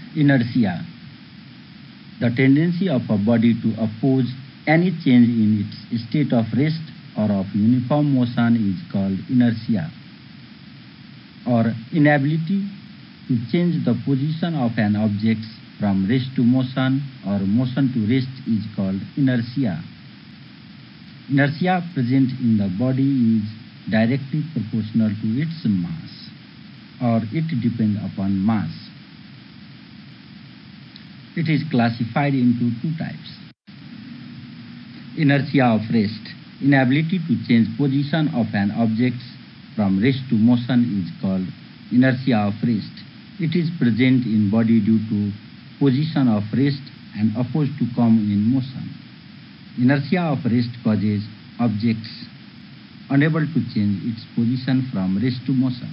Inertia, the tendency of a body to oppose any change in its state of rest or of uniform motion is called inertia. Or inability to change the position of an object from rest to motion or motion to rest is called inertia. Inertia present in the body is directly proportional to its mass, or it depends upon mass. It is classified into two types. Inertia of rest. Inability to change position of an object from rest to motion is called inertia of rest. It is present in body due to position of rest and opposed to come in motion. Inertia of rest causes objects unable to change its position from rest to motion.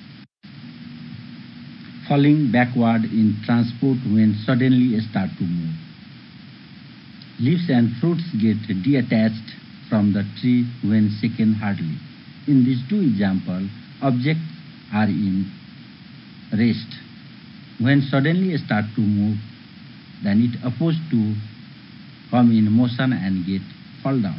Falling backward in transport when suddenly start to move. Leaves and fruits get detached from the tree when shaken hardly. In these two examples, objects are in rest. When suddenly start to move, then it opposed to come in motion and get fall down.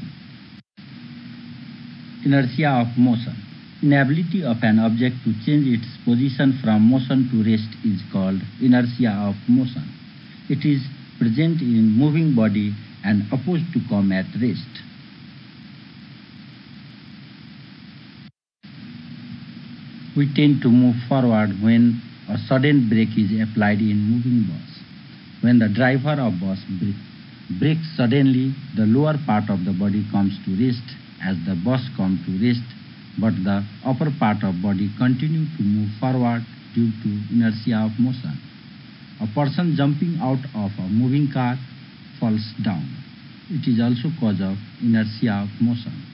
Inertia of motion. Inability of an object to change its position from motion to rest is called inertia of motion. It is present in moving body and opposed to come at rest. We tend to move forward when a sudden brake is applied in moving bus. When the driver of bus brakes suddenly, the lower part of the body comes to rest as the bus comes to rest, but the upper part of body continues to move forward due to inertia of motion. A person jumping out of a moving car falls down. It is also cause of inertia of motion.